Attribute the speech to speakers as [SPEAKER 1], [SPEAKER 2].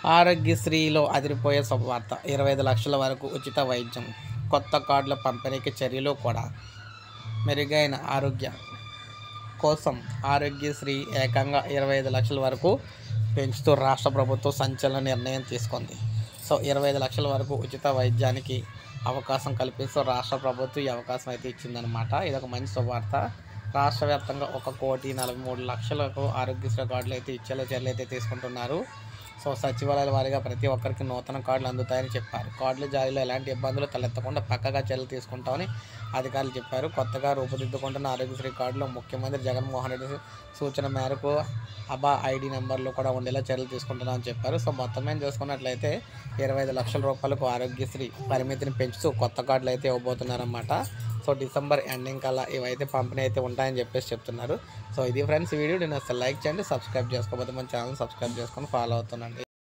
[SPEAKER 1] ఆరోగ్యశ్రీలో అదిరిపోయే శుభవార్త 25 లక్షల వరకు ఉచిత వైద్యం. కొత్త కార్డుల పంపిణీకి చర్యలు కూడా. మెరుగైన ఆరోగ్యం కోసం ఆరోగ్యశ్రీ ఏకంగా 25 లక్షల వరకు పెంచుతూ రాష్ట్ర ప్రభుత్వం సంచలన నిర్ణయం తీసుకుంది. 25 లక్షల వరకు ఉచిత వైద్యానికి అవకాశం కల్పిస్తూ రాష్ట్ర ప్రభుత్వం ఈ అవకాశం అయితే ఇచ్చిందనమాట. ఇదొక మంచి శుభవార్త. రాష్ట్ర వ్యాప్తంగా 1,43,00,000లకు ఆరోగ్యశ్రీ కార్డులు అయితే ఇచ్చేలా చర్యలు అయితే తీసుకుంటున్నారు. సచివాలయాల వారీగా ప్రతి ఒక్కరికి నూతన కార్డులు అందుతాయని చెప్పారు. కార్డుల జారీలో ఎలాంటి ఇబ్బందులు తలెత్తకుండా పక్కగా చర్యలు తీసుకుంటామని అధికారులు చెప్పారు. కొత్తగా రూపుదిద్దుకుంటున్న ఆరోగ్యశ్రీ కార్డులో ముఖ్యమంత్రి జగన్మోహన్ రెడ్డి సూచన మేరకు అబా ఐడి నెంబర్లు కూడా ఉండేలా చర్యలు తీసుకుంటున్నామని చెప్పారు. మొత్తం మీద చూసుకున్నట్లయితే 25 లక్షల రూపాయలకు ఆరోగ్యశ్రీ పరిమితిని పెంచుతూ కొత్త కార్డులు అయితే ఇవ్వబోతున్నారన్నమాట. డిసెంబర్ ఎండింగ్ కల్లా ఇవైతే పంపిణీ అయితే ఉంటాయని చెప్పేసి చెప్తున్నారు. ఇది ఫ్రెండ్స్ వీడియో. నేను అసలు లైక్ చేయండి, సబ్స్క్రైబ్ చేసుకోకపోతే మన ఛానల్ సబ్స్క్రైబ్ చేసుకొని ఫాలో అవుతుండండి.